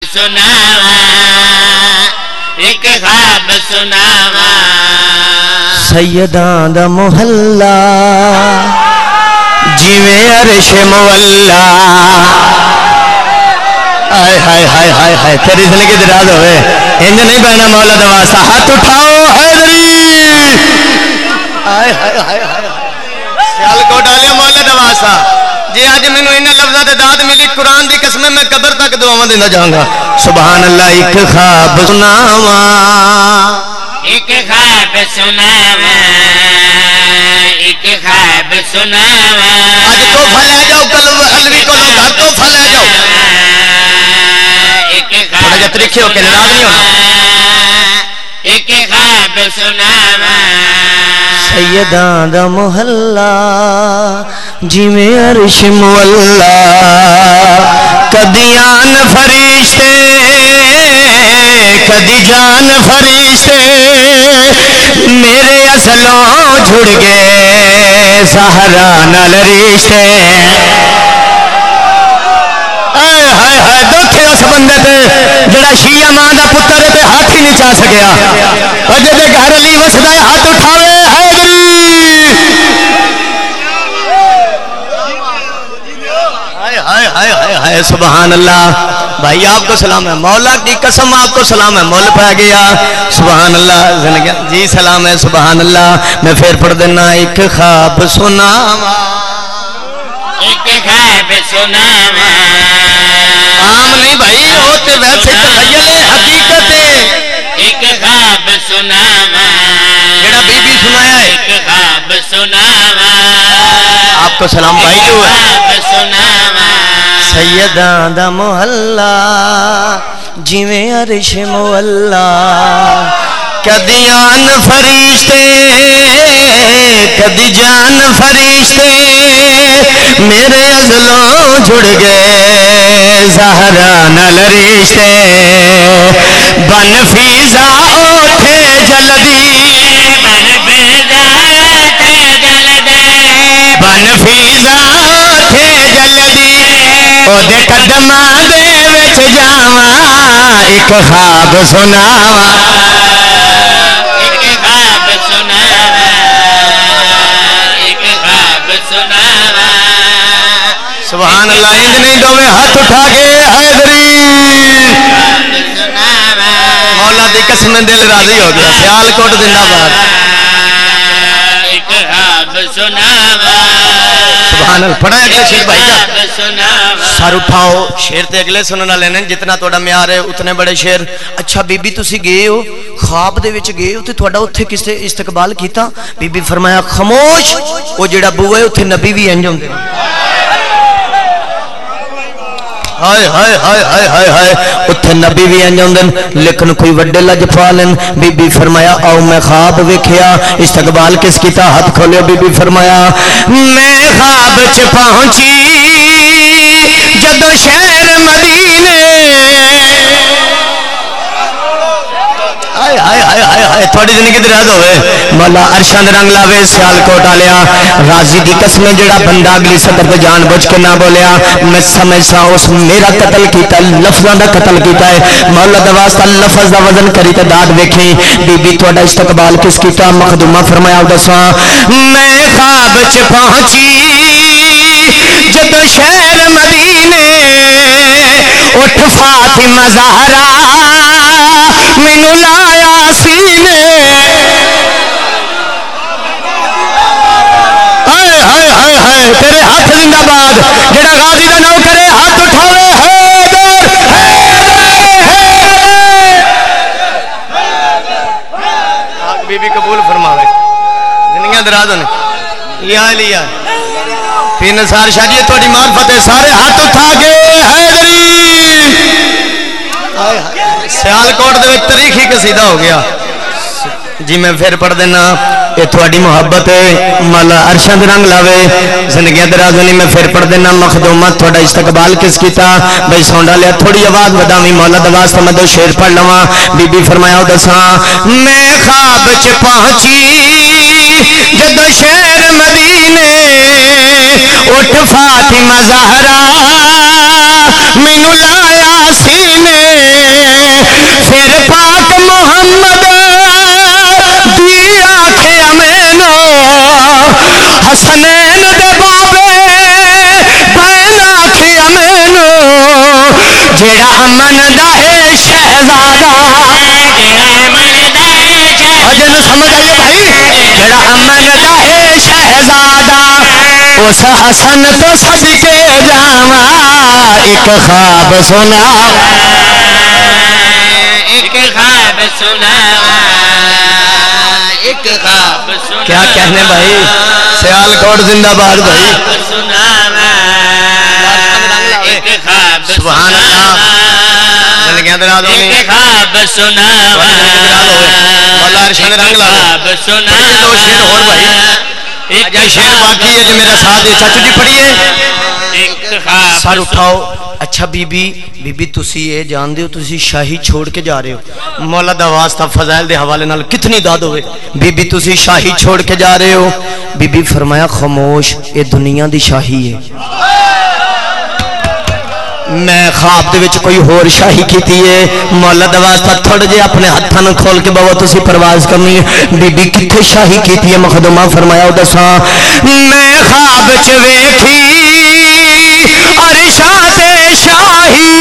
سناوا ایک خواب سناوا سیداں دا محلہ جیویں عرش مولا آئے ہائے ہائے ہائے ہائے تیری زندگی دراز ہوئے انج نہیں بہنا مولا دا واسطہ ہاتھ اٹھاؤ حیدری آئے ہائے ہائے ہائے سیال کو ڈالیا مولا دا واسطہ جی آج میں نے انہیں لفظہ دے داد ملی قرآن دی قسمیں میں قبر تک دعاواں دینا جاؤں گا سبحان اللہ ایک خواب سناواں ایک خواب سناوا ایک خواب سناوا آج تو پھلے جاؤ کل علوی کو لوگ گھر تو پھلے جاؤ ایک تھوڑا جا تریکھے ہو کے نراض نہیں ہونا ایک خواب سناوا سیداں دا محلہ جیویں عرش مولا کدی آن فرشتے کدی جان فرشتے میرے اصلوں جھڑ گئے سہرا نال رشتے ہائے ہائے ہائے دکھے اس بندے تے جڑا شیعہ ماں دا پتر تے ہاتھ ہی نہیں چاہ سکیا اور جدے گھر علی وسدا ہاتھ اٹھاوے حیدری ہائے ہائے ہائے ہائے ہائے سبحان اللہ بھائی آپ کو سلام ہے مولا کی قسم آپ کو سلام ہے مول پہ گیا سبحان اللہ زندگی جی سلام ہے سبحان اللہ میں پھر پڑھ دینا ایک خواب سناواں ایک خواب سناوا عام نہیں بھائی وہ تے ویسے تخیل ہے حقیقت ہے ایک خواب سناوا جڑا بی بی سنایا ہے ایک خواب سناوا آپ کو سلام بھائی جو ہے خواب سناوا سیداں دا محلہ جیویں عرش مولا کدی آن فرشتے کدی جان فرشتے میرے ازلوں جھڑ گئے زہرا نال رشتے بن فیضا اٹھے جلدی بن فیضا اٹھے جلدی بن فیضا اٹھے جلدی او دے قدماں دے وچ جاواں ایک خواب سناواں ایک خواب سناوا ایک خواب سناوا سبحان اللہ انج نہیں دوویں ہاتھ اٹھا کے حیدری سناوا مولا دی قسم دل راضی ہو گیا سیال کوٹ زندہ باد ایک خواب سناوا سبحان اللہ پڑھا اگلے شیر بھائی جا سناوا سر اٹھاؤ شیر تے اگلے سننا لینے جتنا توڑا معیار ہے اتنے بڑے شیر اچھا بی بی تسی گئے ہو خواب دے وچ گئے ہو تے تھوڑا اوتھے کس تے استقبال کیتا بی بی فرمایا خاموش او جڑا بوئے اوتھے نبی بھی انج ہوندے ہائے ہائے ہائے ہائے ہائے ہائے اتھے نبی بھی انج ہوندے لیکن کوئی وڈے لجپالن بی بی فرمایا آؤ میں خواب ویکھیا استقبال کس کیتا ہاتھ کھولیا بی بی فرمایا میں خواب چ پہنچی جدو شہر مدینے ہائے ہائے ہائے ہائے ہائے تھوڑی زندگی دراز ہوئے مولا عرشاں دے رنگ لاوے سیال کوٹ آلیا راضی دی قسم جڑا بندہ اگلی صدر تے جان بوجھ کے نہ بولیا میں سمجھ سا اس میرا قتل کیتا لفظاں دا قتل کیتا ہے مولا دا واسطہ لفظ دا وزن کری تے داد ویکھی بی بی تہاڈا استقبال کس کیتا مخدومہ فرمایا دساں میں خواب چ پہنچی جدو شہر مدینے اٹھ فاطمہ زہرا مینوں لایا سینے ہائے ہائے ہائے ہائے تیرے ہاتھ زندہ باد جڑا غازی دا نام کرے ہاتھ اٹھاوے حیدر حیدر بی بی قبول فرماوے زندگیاں دراز ہونے لیا لیا پیر نثار شاہ جی تھوڑی معرفت ہے سارے ہاتھ اٹھا کے حیدری سیال کوٹ دے وچ تاریخی قصیدہ ہو گیا جی میں پھر پڑھ دینا یہ تھوڑی محبت ہے مولا عرشاں دے رنگ لاوے زندگیاں دراز ہونی میں پھر پڑھ دینا مخدومہ تھوڑا استقبال کس کیتا بھائی سونڈا لیا تھوڑی آواز بدامی مولا دا واسطہ میں دو شعر پڑھ لواں بی بی فرمایا دساں میں خواب چ پہنچی جدو شہر مدینے اٹھ فاطمہ زہرا مینوں لایا سینے جیڑا امن دا ہے شہزادہ جن سمجھ آئیے بھائی جیڑا امن دا ہے شہزادہ اس حسن تو صدقے جاواں ایک خواب سنا ایک خواب سنا ایک خواب سنا کیا کہنے بھائی سیال کوٹ زندہ باد بھائی ایک خواب سبحان اللہ زندگیاں دراد ہونی ایک خواب سنا مولا ارشاد رنگ لا خواب سنا دو شیر اور بھائی اجا شیر باقی ہے جو میرا ساتھ دے چاچو جی پڑھیے ایک خواب سر اٹھاؤ اچھا بی بی تسی یہ جان دیو تسی شاہی چھوڑ کے جا رہے ہو مولا دا واسطہ فضائل دے حوالے نال کتنی داد ہوئے بی تسی شاہی چھوڑ کے جا رہے ہو بی فرمایا خاموش یہ دنیا دی شاہی ہے میں خواب دے وچ کوئی ہور شاہی کیتی ہے مولا دا واسطہ تھوڑے جے اپنے ہتھاں نوں کھول کے بابا تسی پرواز کرنی ہے بی کتھے شاہی کیتی ہے مخدومہ فرمایا او دساں میں خواب وچ ویکھی عرشاں تے شاہی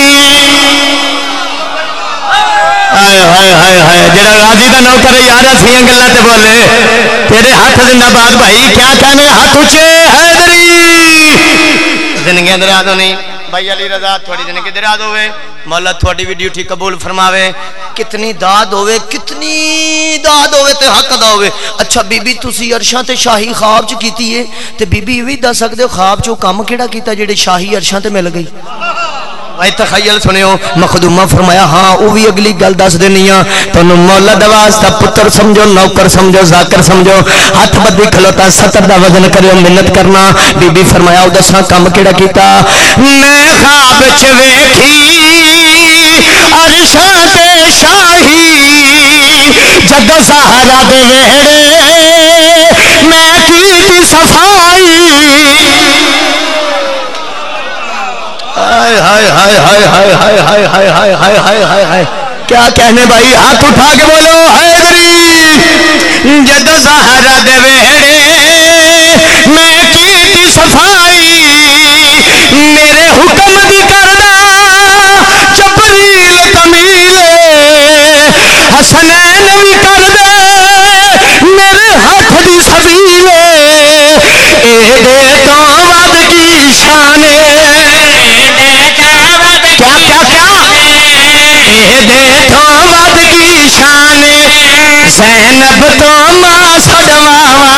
ہائے ہائے ہائے ہائے جڑا غازی دا نوکر یار اسیاں گلاں تے بولے تیرے ہاتھ زندہ باد بھائی کیا کہنے ہاتھ اونچے حیدری زندگی اندر آدھو نہیں بھائی علی رضا تھوڑی زندگی دراز ہوئے مولا تھوڑی بھی ڈیوٹی قبول فرماوے کتنی داد ہوئے تے حق ادا ہوئے اچھا بی بی تسی عرشاں تے شاہی خواب چ کیتی ہے تے بی بی بھی دس سکدے ہو خواب چ کم کیڑا کیتا جڑے شاہی عرشاں تے مل گئی بھائی تخیل سنیو مخدومہ فرمایا ہاں او بھی اگلی گل دس دینی ہاں تانوں مولا دا واسطہ پتر سمجھو نوکر سمجھو ذاکر سمجھو ہاتھ بدی کھلوتا ستر دا وزن کریو محنت کرنا بی بی فرمایا او دساں کم کیڑا کیتا میں خواب چ ویکھی عرشاں تے شاہی جد سہارا دے ویڑے میں کیتی صفائی ہائے ہائے ہائے ہائے ہائے ہائے ہائے ہائے ہائے ہائے ہائے ہائے ہائے کیا کہنے بھائی ہاتھ اٹھا کے بولو حیدری جد سہارا دے ویڑے میں کیتی صفائی میرے حکم دی کردا جبریل تمیلے حسنین بھی کر دے میرے ہاتھ دی سبیلے اے دے تو ود کی شانے کیا کیا کیا اے دے تو ود کی شانے زینب تو ماں سڑواوا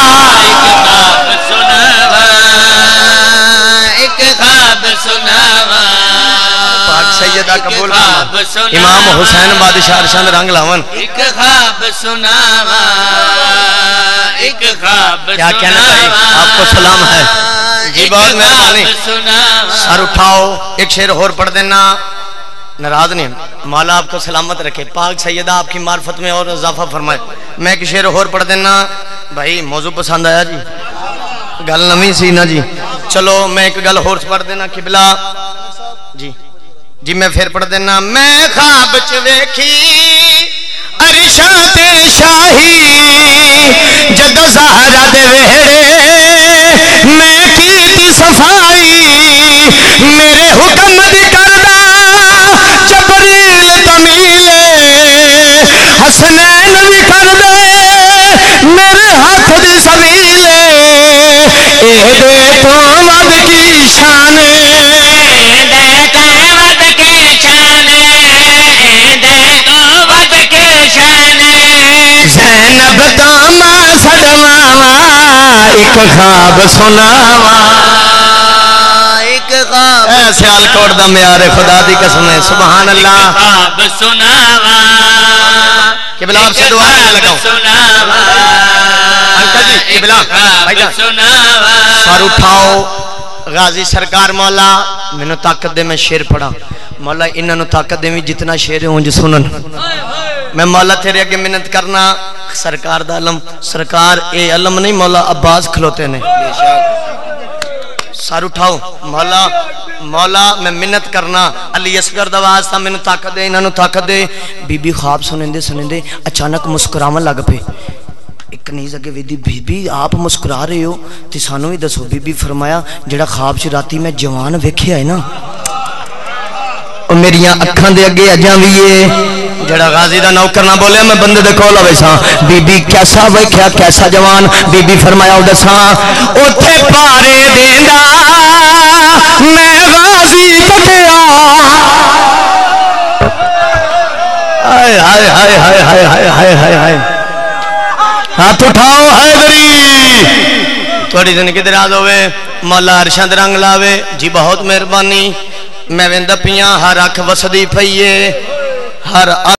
ایک خواب سناوا پاک سیدہ قبول امام حسین بادشاہ ارشاد رنگ لاون ایک خواب سناوا ایک خواب کیا کہنا بھائی آپ کو سلام ہے جی بہت مہربانی سر اٹھاؤ ایک شعر اور پڑھ دینا ناراض نہیں مولا آپ کو سلامت رکھے پاک سیدہ آپ کی معرفت میں اور اضافہ فرمائے میں ایک شعر اور پڑھ دینا بھائی موضوع پسند آیا جی گل نمی سی نا جی چلو میں ایک گل اور پڑھ دینا قبلہ جی میں پھر پڑھ دینا میں خواب چ ویکھی عرشاں تے شاہی جد زہرا دے ویڑے میں کیتی صفائی میرے حکم دی کردا جبریل تمیلے حسنین بھی کر دے میرے ہاتھ دی سبیلے اے دے تو ود کی شانے زینب داما سڑواوا ایک خواب سناوا ایک خواب اے سیال کوٹ دا میار خدا دی قسم ہے سبحان اللہ خواب سناوا قبلہ آپ سے دعا کرنے لگا ہوں انکل جی قبلہ بھائی جان سر اٹھاؤ غازی سرکار مولا میں نے طاقت دے میں شیر پڑھا مولا انہوں نے طاقت دے میں جتنا شیر ہوں جو سنن میں مولا تیرے اگے منت کرنا سرکار دا علم سرکار اے علم نہیں مولا عباس کھلوتے نے سر اٹھاؤ مولا میں منت کرنا علی اصغر دا واسطہ میں نے طاقت دے انہوں نے طاقت دے بی بی خواب سنندے اچانک مسکراون لگ پے ایک نیز اگے ویدی بی بی آپ مسکرا رہے ہو تے سانو ہی دسو بی بی فرمایا جڑا خواب چ راتی میں جوان ویکھیا ہے نا میری اکھاں دے اگے اجاں وی ہے جڑا غازی دا نوکر نہ بولیا میں بندے دے کول آوے ساں بی بی کیسا ویکھیا کیسا جوان بی بی فرمایا او دساں اوتھے پارے دیندا میں غازی کٹیا ہائے ہائے ہائے ہائے ہائے ہائے ہائے ہائے ہاتھ اٹھاؤ حیدری تھوڑی زندگی دراز ہوئے مولا عرشاں دے رنگ لاوے جی بہت مہربانی میں ویندا پیاں ہر اکھ وسدی پئی ہے ہر